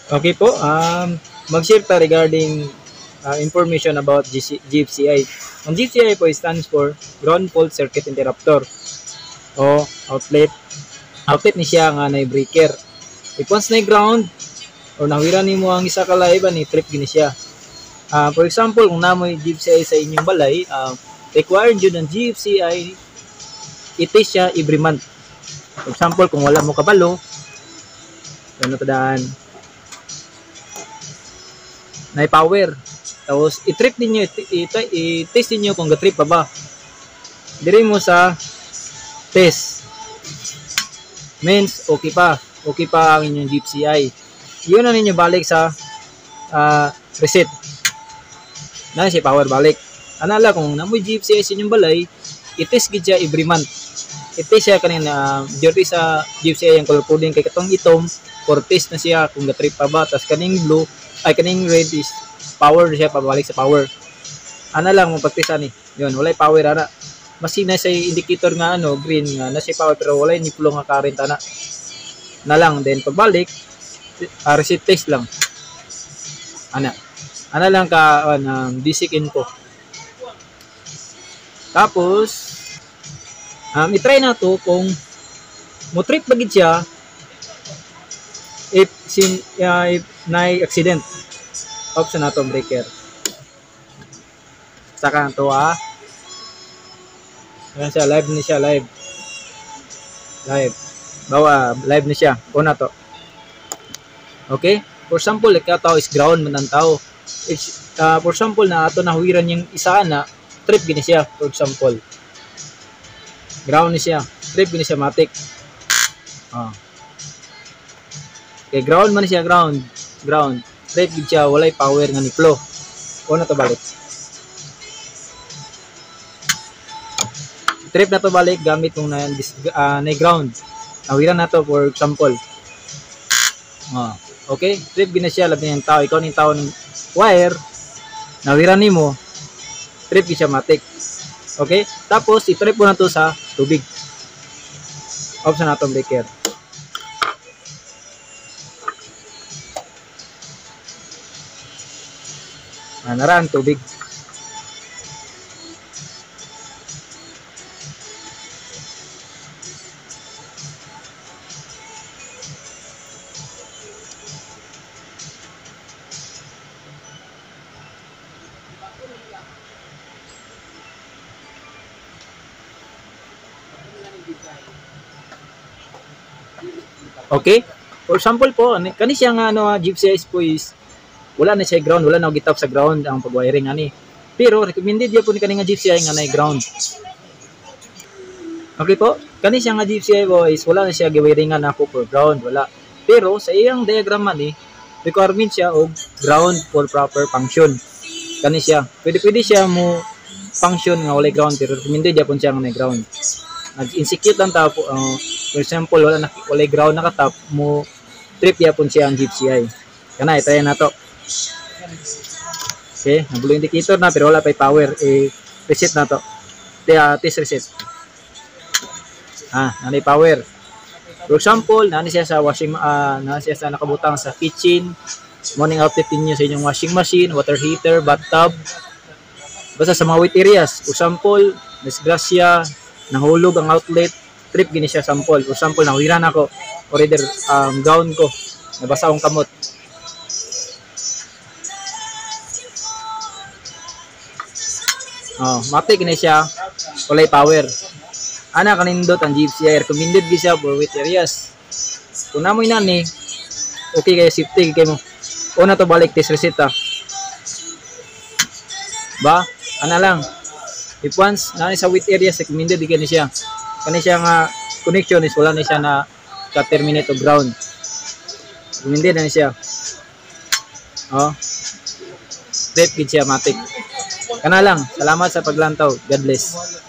Okay po, mag-share ta regarding information about GFCI. Ang GFCI po stands for Ground Fault Circuit Interrupter o outlet. Outlet ni siya nga na breaker. If once na ground or nawira nimo ang isa ka live ni trip gini siya. For example, kung namoy GFCI sa inyong balay, required yun ng GFCI, i-test siya every month. For example, kung wala mo kabalo, ano tadaan, na power. Tapos i-trip ninyo, i-test niyo kung ga-trip pa ba. Dire mo sa test. Means okay pa. Okay pa ang inyong GFCI. Yun na ninyo balik sa reset. Na si power balik. Anala kung namoy GFCI sa inyong balay, i-test gid siya every month. I-test siya kanina duty sa GFCI yung color coding kay katong itom for test na siya kung ga-trip pa ba. Tas kaning blue ay kaning red is power siya pabalik sa power. Ana lang mo pagtisa ni. Yun, walay power ana. Masin na sa indicator nga green nga na si power pero walay ni flow nga current ana. Na lang then pagbalik reset test lang. Ana lang ka basic info. Tapos i-try na to kung mo trip bagid siya if na accident. Option na to breaker. Saka na to ayan siya, live ni siya, live. Bawa, live ni siya. Una to. Okay? For example, ikaw is ground man ang tao. For example, na ato nahuwiran yung isa na, trip gini siya. For example. Ground ni siya. Trip gini siya, matik. Okay, ground man siya, ground. Trip gini siya, walay power nga ni flow. Una to balik. Trip na to balik gamit kung na ground. Nawiran na to for example. Okay, trip gina siya labi ng tao. Ikaw ning tao ng wire. Nawiran nimo. Trip gina siya matik. Okay? Tapos i-trip mo na to sa tubig. Option na to breaker. Naraan tubig. Okay? For example po, kani siya nga GFCI po is wala na siya ground, wala na gitap sa ground ang pag-wiring ani. Pero recommended ya po ni kani nga GFCI nga na ground. Okay po? Kani siya nga GFCI po is wala na siya giwiringan ako for ground, wala. Pero sa iyang diagram man requirement siya og ground for proper function. Kani siya. Pwede siya mo function nga wala ground pero recommended ya po siya nga na ground. Nag-insecure lang ta po. For example, wala ground nakatap mo trip yapon siya ang GFCI. Kana itayan na to. Okay, nag-blue indicator na pero wala pa power. Reset na to. Test reset. Nanay power. For example, nani siya sa washing nani siya sa nakabutang sa kitchen, morning outlet niyo sa inyong washing machine, water heater, bathtub. Basta sa mga wet areas. For example, disgrasya, nahulog ang outlet, trip gini siya sample. For example, nahuwiran ako or either gown ko, nabasa akong kamot. Matik gini siya, walay power. Ana kanindot ang GFCI, recommended gini siya for wet areas. Kung namoy nani, okay kayo, safety kayo mo. Una to balik, test reset ba? Ana lang. If once nani sa wet areas, recommended gini siya. Kani siya nga connection is wala na siya na ka-terminate o ground. Recommended na siya. Trip gid siya matik. Kana lang. Salamat sa paglantaw. God bless.